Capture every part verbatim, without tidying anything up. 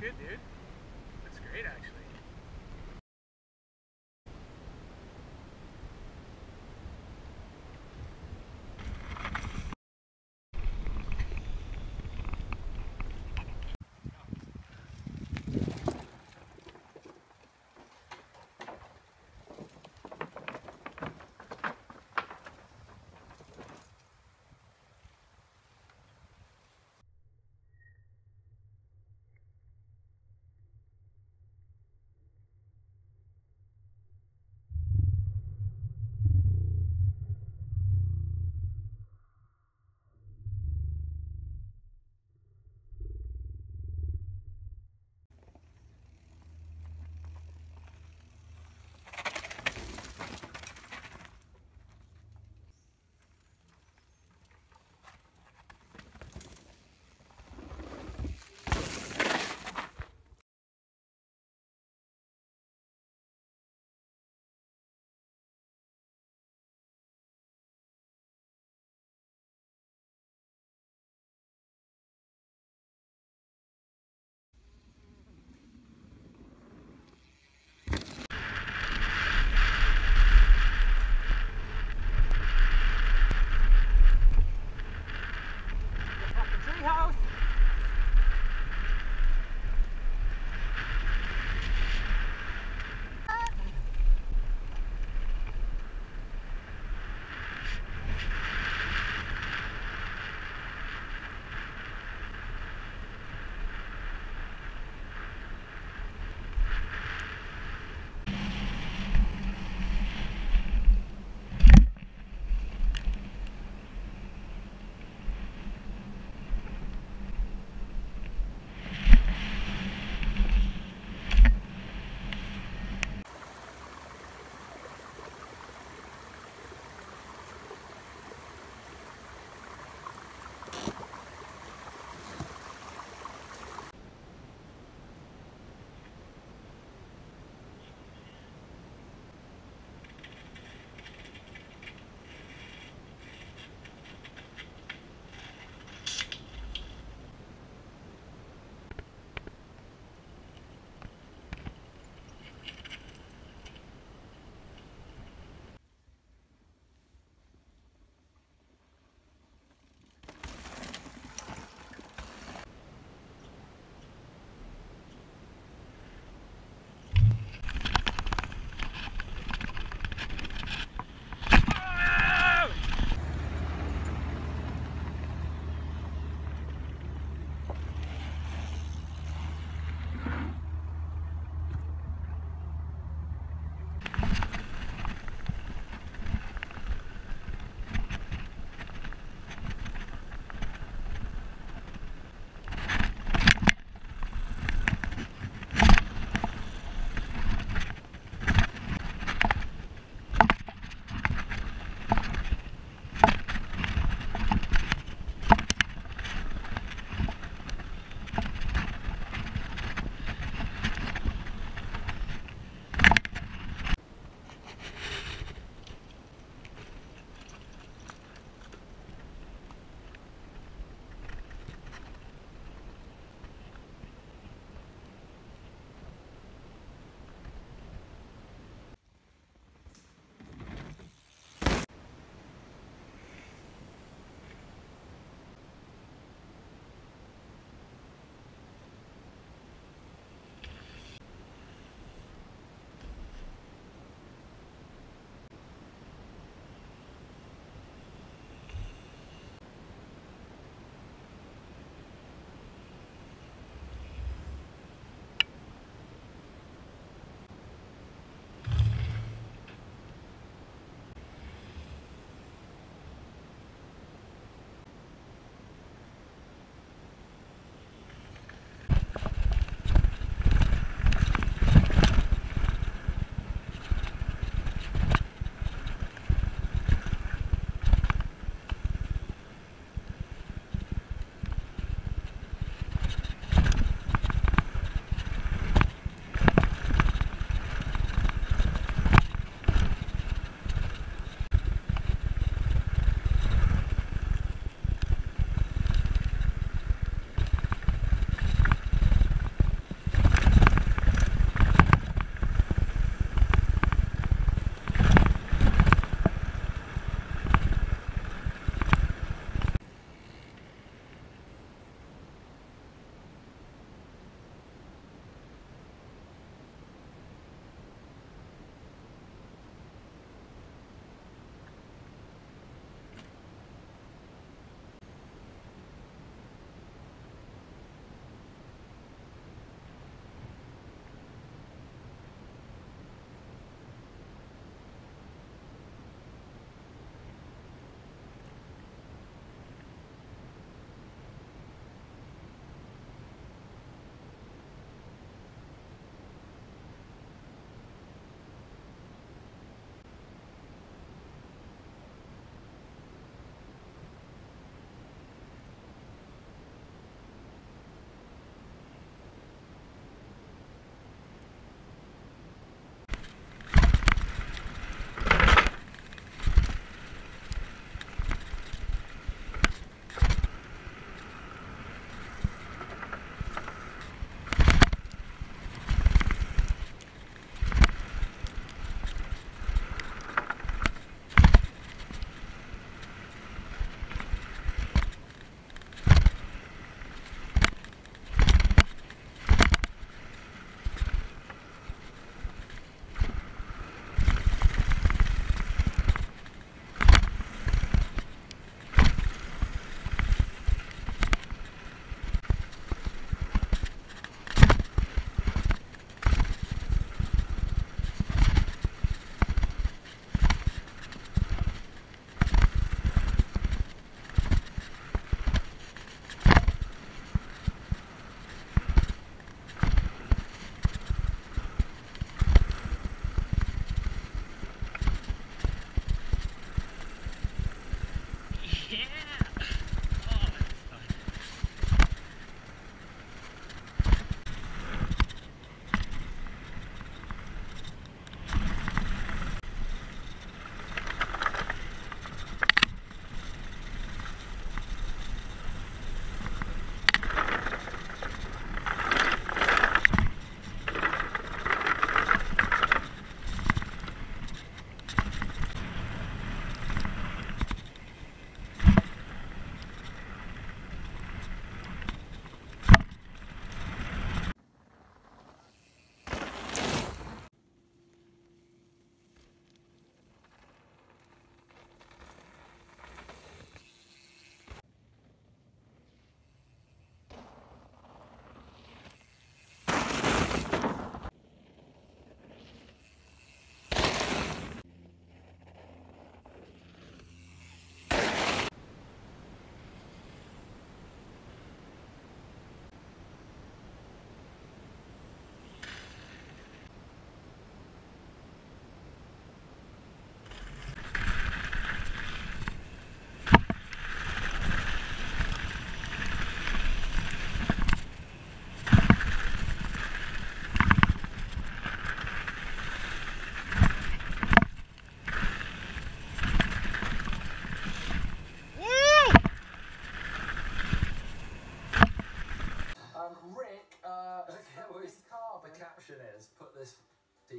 good, dude. That's great, actually.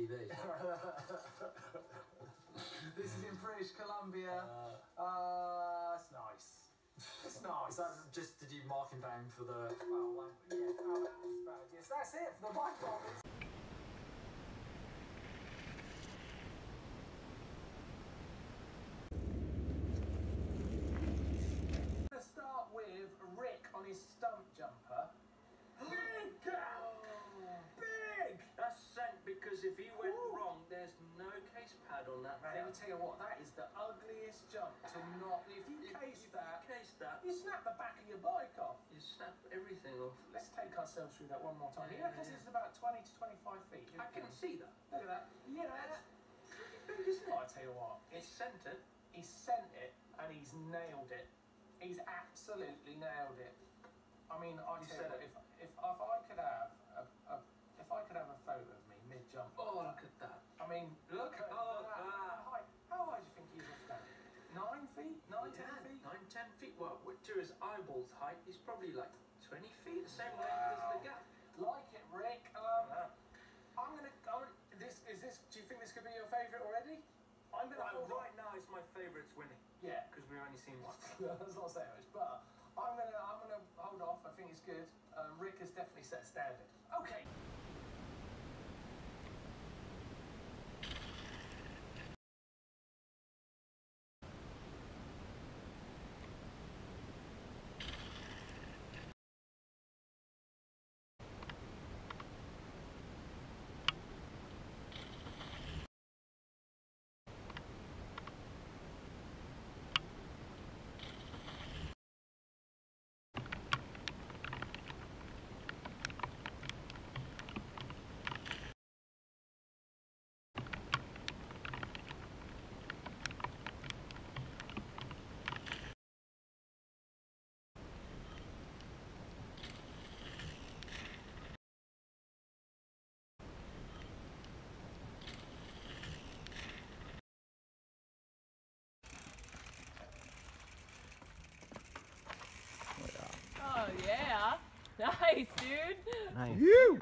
T V. This is in British Columbia. Uh, uh it's nice. It's nice. Is that just, did you mark him down for the... Well, um, yeah, oh, that was bad. Yes, that's it for the bike bombers. I'm going to start with Rick on his stunt jumper. Big! Big! That's sent because if he went Ooh. wrong, there's no case pad on that. Man, let me tell you what, that is the ugliest jump to not. If you if, case if that, you case that, you snap the back of your bike off. You snap everything off. Let's take ourselves through that one more time. Yeah, yeah, because yeah. it's about twenty to twenty-five feet. I can see that. Look at that. Yeah, that's big, isn't it? I tell you what, he's sent it. He's sent it, and he's nailed it. He's absolutely nailed it. I mean, I tell you what, if if if I could have a, a if I could have a photo of me mid jump. Oh, look at that. I mean, look at oh, that. that. Height. How high do you think he's off that? Nine feet? Nine, yeah, ten feet? Nine, ten feet. Well, to his eyeball's height, he's probably like twenty feet, the same wow. length as the gap. Like it, Rick. Um, yeah. I'm gonna. I'm, this is this. Do you think this could be your favourite already? I'm gonna. Well, right on. Now, it's my favourite's winning. Yeah, because we've only seen one. That's not saying much, but I'm gonna. I'm gonna hold off. I think it's good. Uh, Rick has definitely set a standard. Okay. Oh yeah, nice, dude. Nice. You.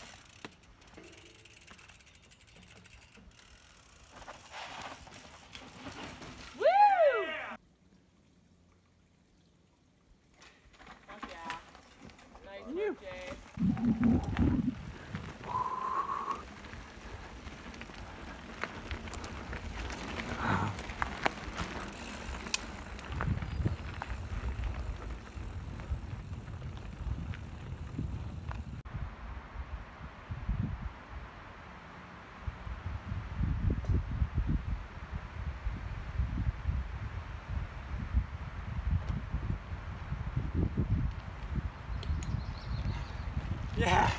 Woo! Fuck yeah. Nice You. work, Jay. Yeah.